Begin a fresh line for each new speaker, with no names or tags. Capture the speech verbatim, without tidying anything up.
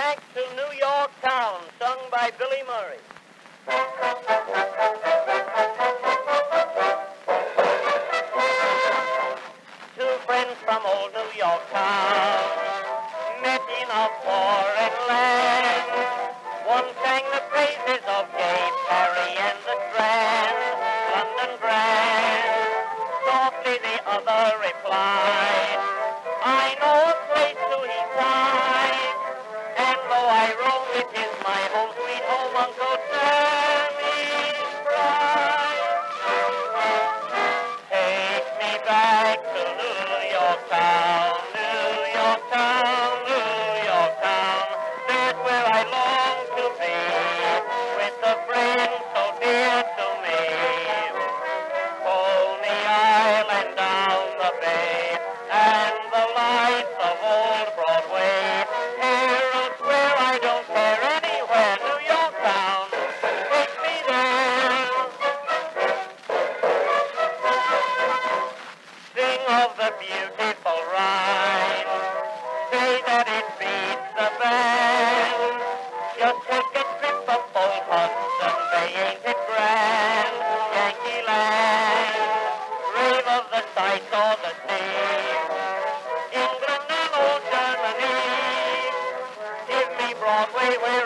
back to New York Town, sung by Billy Murray. Two friends from old New York Town met in a foreign land. One sang the praises of Gay Parry and the Strand, London Grand. Softly the other replied, I know a place to his side, and though I roam, it is my home, sweet home, Uncle Sammy's bride. Take me back to New York Town, New York Town, New York Town. There's where I long to be, with the friends so dear to me. Coney Island down the bay, and the lights of old Broadway. Here elsewhere I don't care anywhere. New York Town, take me there. Sing of the beautiful rhyme, say that it beats the band. Just take a trip up old Hudson Bay, ain't it grand? Yankee land, rave of the sights or the sea. England and old Germany, give me Broadway where